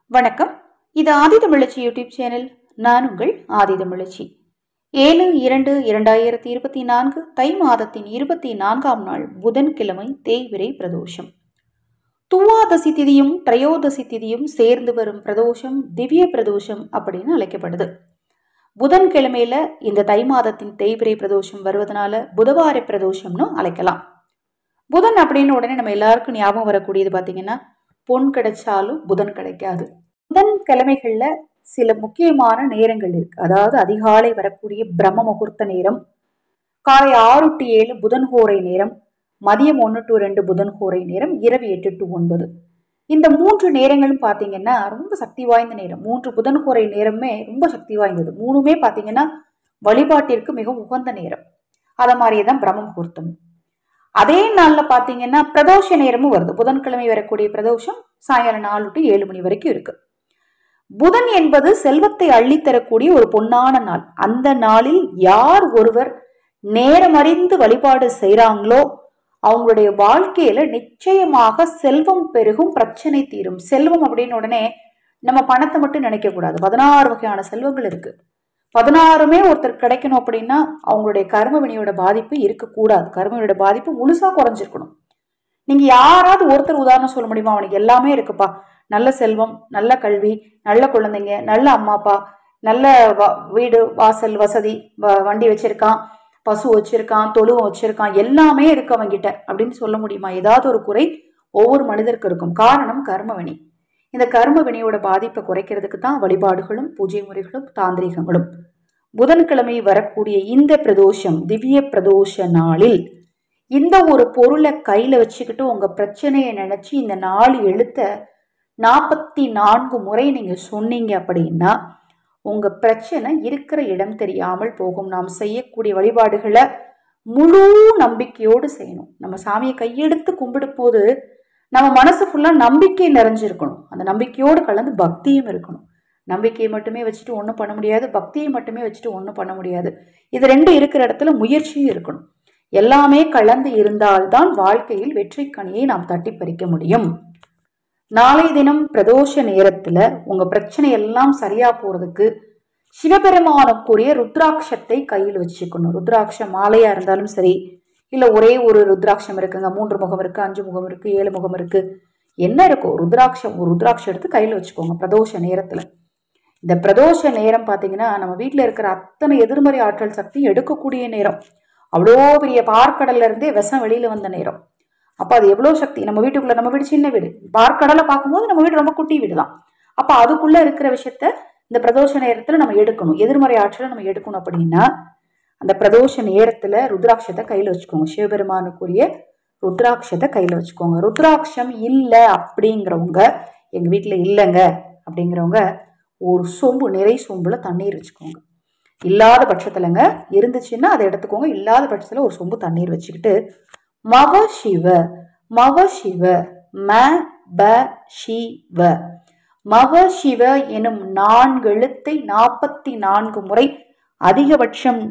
வணக்கம். இது ஆதிதமிழச்சி YouTube channel. நான் உங்கள் ஆதிதமிழச்சி. 7/2/2024 தை மாதத்தின் 24ஆம் நாள் புதன்கிழமை தேய்பிறை பிரதோஷம். துவாதசி திதியும் திரையோதசி திதியும் சேர்ந்து வரும் பிரதோஷம் திவ்ய பிரதோஷம் அப்படின்னு அழைக்கப்படுது. புதன்கிழமையில இந்த தை மாதத்தின் தேய்பிறை பிரதோஷம் வருவதனால புதவார பிரதோஷம்னு அழைக்கலாம். புதன் அப்படின்னு உடனே நம்ம எல்லாருக்கும் ஞாபகம் வரக்கூடியது பார்த்தீங்கன்னா, பொன் கிடைச்சாலும் புதன் கிடைக்காது. புதன் கிழமைகள்ல சில முக்கியமான நேரங்கள் இருக்கு. அதாவது அதிகாலை வரக்கூடிய பிரம்ம முகூர்த்த நேரம், காலை 6 to 7 புதன் ஹோரை நேரம், மதியம் 1 to 2 புதன் ஹோரை நேரம், இரவு 8 to 9. இந்த 3 நேரங்களும் பார்த்தீங்கன்னா ரொம்ப சக்தி வாய்ந்த நேரம். 3 புதன் ஹோரை நேரமே ரொம்ப சக்தி வாய்ந்தது. 3மே பார்த்தீங்கன்னா வழிபாட்டிற்கு மிகவும் உகந்த நேரம். அத மாதிரியே தான் பிரம்ம முகூர்த்தம். அதே நாள்ல பாத்தீங்கன்னா பிரதோஷ நேரமும் வருது. புதன்கிழமை வரக்கூடிய பிரதோஷம் சாயங்காலம் 4 to 7 மணி வரைக்கும் இருக்கு. புதன் என்பது செல்வத்தை அள்ளித்தரக்கூடிய ஒரு பொன்னான நாள். அந்த நாளில் யார் ஒருவர் நேரமறிந்து வழிபாடு செய்யறாங்களோ அவங்களுடைய வாழ்க்கையில நிச்சயமாக செல்வம் பெருகும், பிரச்சனை தீரும். செல்வம் அப்படின்னு உடனே நம்ம பணத்தை மட்டும் நினைக்க கூடாது. 16 வகையான செல்வங்கள் இருக்கு. 16மே ஒருத்தர் கிடைக்கணும் அப்படின்னா அவங்களுடைய கர்ம வினையோட பாதிப்பு இருக்கக்கூடாது. கர்மவினையோட பாதிப்பு முழுசா குறைஞ்சிருக்கணும். நீங்க யாராவது ஒருத்தர் உதாரணம் சொல்ல முடியுமா? அவனுக்கு எல்லாமே இருக்குப்பா, நல்ல செல்வம், நல்ல கல்வி, நல்ல குழந்தைங்க, நல்ல அம்மா அப்பா, நல்ல வீடு வாசல் வசதி, வண்டி வச்சிருக்கான், பசு வச்சிருக்கான், தொழுவம் வச்சிருக்கான், எல்லாமே இருக்கு அவங்கிட்ட அப்படின்னு சொல்ல முடியுமா? ஏதாவது ஒரு குறை ஒவ்வொரு மனிதருக்கு இருக்கும். காரணம் கர்மவினை. இந்த கர்ம வினையோட பாதிப்பை குறைக்கிறதுக்கு தான் வழிபாடுகளும் பூஜை முறைகளும் தாந்திரிகங்களும். புதன்கிழமை வரக்கூடிய இந்த பிரதோஷம் திவ்ய பிரதோஷ நாளில் இந்த ஒரு பொருளை கையில வச்சுக்கிட்டு உங்க பிரச்சனையை நினைச்சு இந்த 4 எழுத்த 44 முறை நீங்க சொன்னீங்க அப்படின்னா உங்க பிரச்சனை இருக்கிற இடம் தெரியாமல் போகும். நாம் செய்யக்கூடிய வழிபாடுகளை முழு நம்பிக்கையோடு செய்யணும். நம்ம சாமியை கையெடுத்து கும்பிடும் போது நம்ம மனசு ஃபுல்லா நம்பிக்கை நிறைஞ்சிருக்கணும். அந்த நம்பிக்கையோடு கலந்து பக்தியும் இருக்கணும். நம்பிக்கையை மட்டுமே வச்சுட்டு ஒன்றும் பண்ண முடியாது, பக்தியை மட்டுமே வச்சுட்டு ஒன்றும் பண்ண முடியாது. இது ரெண்டும் இருக்கிற இடத்துல முயற்சியும் இருக்கணும். எல்லாமே கலந்து இருந்தால்தான் வாழ்க்கையில் வெற்றி கனியை நாம் தட்டி பறிக்க முடியும். நாளை தினம் பிரதோஷ நேரத்துல உங்க பிரச்சனை எல்லாம் சரியா போறதுக்கு சிவபெருமானுக்குரிய ருத்ராட்சத்தை கையில் வச்சுக்கணும். ருத்ராட்ச மாலையா இருந்தாலும் சரி, இல்ல ஒரே ஒரு ருத்ராட்சம் இருக்குங்க, 3 முகம் இருக்கு, 5 முகம் இருக்கு, 7 முகம் இருக்கு, என்ன இருக்கோ ருத்ராட்சம், ஒரு ருத்ராட்சம் எடுத்து கையில வச்சுக்கோங்க பிரதோஷ நேரத்துல. இந்த பிரதோஷ நேரம் பாத்தீங்கன்னா நம்ம வீட்டுல இருக்கிற அத்தனை எதிர்மறை ஆற்றல் சக்தி எடுக்கக்கூடிய நேரம். அவ்வளோ பெரிய பார்க்கடல்ல இருந்தே விஷம் வெளியில வந்த நேரம். அப்ப அது எவ்வளவு சக்தி. நம்ம வீட்டுக்குள்ள, நம்ம வீடு சின்ன வீடு, பார்க்கடலை பார்க்கும்போது நம்ம வீடு ரொம்ப குட்டி வீடு தான். அப்ப அதுக்குள்ள இருக்கிற விஷயத்த இந்த பிரதோஷ நேரத்துல நம்ம எடுக்கணும். எதிர்மறை ஆற்றலை நம்ம எடுக்கணும் அப்படின்னா அந்த பிரதோஷ நேரத்துல ருத்ராட்சத்தை கையில வச்சுக்கோங்க. சிவபெருமானுக்குரிய ருத்ராட்சத்தை கையில வச்சுக்கோங்க. ருத்ராட்சம் இல்லை அப்படிங்கிறவங்க, எங்க வீட்டுல இல்லைங்க அப்படிங்கிறவங்க ஒரு சொம்பு, நிறை சொம்புல தண்ணீர் வச்சுக்கோங்க. இல்லாத பட்சத்துலங்க, இருந்துச்சுன்னா அதை எடுத்துக்கோங்க. இல்லாத பட்சத்துல ஒரு சொம்பு தண்ணீர் வச்சுக்கிட்டு மவ சிவ மவ சிவ ம ப சிவ மவ சிவ எனும் 4 எழுத்தை 44 முறை, அதிகபட்சம்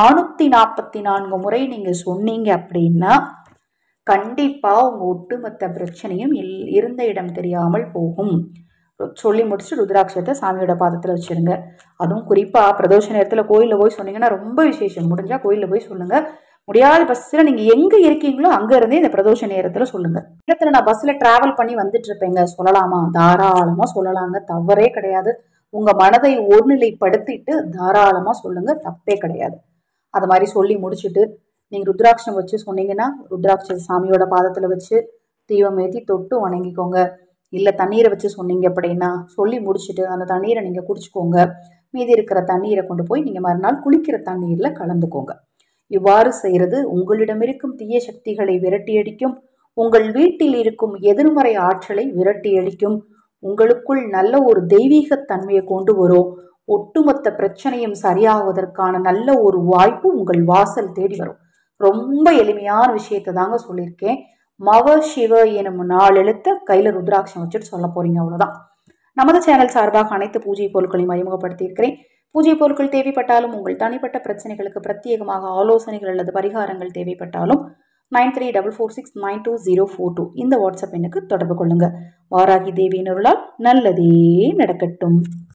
444 முறை நீங்க சொன்னீங்க அப்படின்னா கண்டிப்பா உங்க ஒட்டுமொத்த பிரச்சனையும் இருந்த இடம் தெரியாமல் போகும். சொல்லி முடிச்சுட்டு ருத்ராட்சத்தை சாமியோட பாதத்துல வச்சிருங்க. அதுவும் குறிப்பா பிரதோஷ நேரத்துல கோயில்ல போய் சொன்னீங்கன்னா ரொம்ப விசேஷம். முடிஞ்சா கோயில்ல போய் சொல்லுங்க. முடியாத பஸ்ல நீங்க எங்க இருக்கீங்களோ அங்க இருந்தே இந்த பிரதோஷ நேரத்துல சொல்லுங்க. நேரத்துல நான் பஸ்ல டிராவல் பண்ணி வந்துட்டு இருப்பேங்க, சொல்லலாமா? தாராளமா சொல்லலாங்க, தவறே கிடையாது. உங்க மனதை ஒருநிலைப்படுத்திட்டு தாராளமா சொல்லுங்க, தப்பே கிடையாது. அது மாதிரி சொல்லி முடிச்சுட்டு நீங்க ருத்ராட்சம் வச்சு சொன்னீங்கன்னா ருத்ராட்ச சாமியோட பாதத்துல வச்சு தீபம் ஏற்றி தொட்டு வணங்கிக்கோங்க. இல்ல தண்ணீரை வச்சு சொன்னீங்க அப்படின்னா சொல்லி முடிச்சுட்டு அந்த தண்ணீரை நீங்க குடிச்சுக்கோங்க. மீதி இருக்கிற தண்ணீரை கொண்டு போய் நீங்க மறுநாள் குளிக்கிற தண்ணீர்ல கலந்துக்கோங்க. இவ்வாறு செய்யறது உங்களிடம் இருக்கும் தீய சக்திகளை விரட்டி அடிக்கும். உங்கள் வீட்டில் இருக்கும் எதிர்மறை ஆற்றலை விரட்டி அடிக்கும். உங்களுக்குள் நல்ல ஒரு தெய்வீக தன்மையை கொண்டு வரும். ஒட்டுமொத்த பிரச்சனையும் சரியாவதற்கான நல்ல ஒரு வாய்ப்பு உங்கள் வாசல் தேடி வரும். ரொம்ப எளிமையான விஷயத்தை தாங்க சொல்லியிருக்கேன். மவ சிவ எனும் 4 எழுத்த கையில ருத்ராட்சம் வச்சுட்டு சொல்ல போறீங்க, அவ்வளவுதான். நமது சேனல் சார்பாக அனைத்து பூஜை பொருட்களையும் அறிமுகப்படுத்தி இருக்கிறேன். பூஜை பொருட்கள் தேவைப்பட்டாலும், உங்கள் தனிப்பட்ட பிரச்சனைகளுக்கு பிரத்யேகமாக ஆலோசனைகள் அல்லது பரிகாரங்கள் தேவைப்பட்டாலும் 9344692042 இந்த வாட்ஸ்அப் எண்ணுக்கு தொடர்பு கொள்ளுங்க. வாராகி தேவியின் அருளால் நல்லதே நடக்கட்டும்.